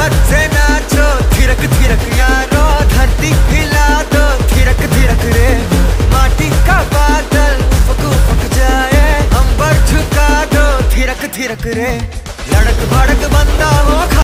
कमर से नाचो थिरक थिरक यारो, धरती हिला दो थिरक थिरक रे। माटी का बादल उफक उफक जाए, अंबर झुका दो थिरक थिरक रे। लड़क भड़क बंदा हो